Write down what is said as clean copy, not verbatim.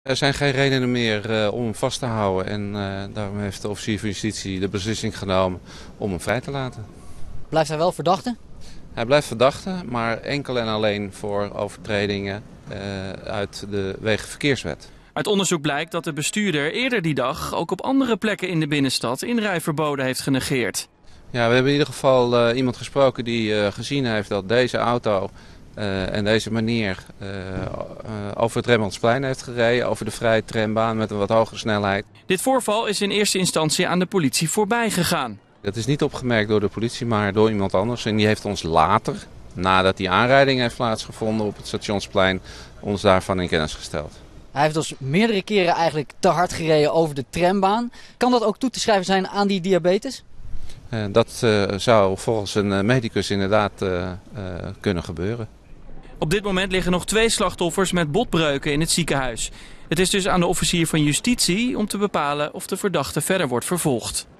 Er zijn geen redenen meer om hem vast te houden en daarom heeft de officier van justitie de beslissing genomen om hem vrij te laten. Blijft hij wel verdachte? Hij blijft verdachte, maar enkel en alleen voor overtredingen uit de Wegenverkeerswet. Uit onderzoek blijkt dat de bestuurder eerder die dag ook op andere plekken in de binnenstad inrijverboden heeft genegeerd. Ja, we hebben in ieder geval iemand gesproken die gezien heeft dat deze auto en deze manier over het Rembrandtsplein heeft gereden, over de vrije trambaan met een wat hogere snelheid. Dit voorval is in eerste instantie aan de politie voorbij gegaan. Dat is niet opgemerkt door de politie, maar door iemand anders. En die heeft ons later, nadat die aanrijding heeft plaatsgevonden op het Stationsplein, ons daarvan in kennis gesteld. Hij heeft dus meerdere keren eigenlijk te hard gereden over de trambaan. Kan dat ook toe te schrijven zijn aan die diabetes? Dat zou volgens een medicus inderdaad kunnen gebeuren. Op dit moment liggen nog 2 slachtoffers met botbreuken in het ziekenhuis. Het is dus aan de officier van justitie om te bepalen of de verdachte verder wordt vervolgd.